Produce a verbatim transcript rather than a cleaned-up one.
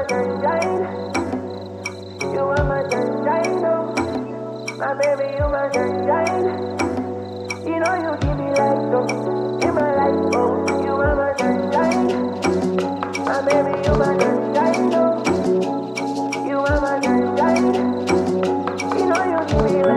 sunshine. You are my sunshine, oh. My baby, you my sunshine. You know you give me life, oh. In my life, oh. You are my sunshine. My baby, you my sunshine, oh. You are my sunshine. You know you give me life.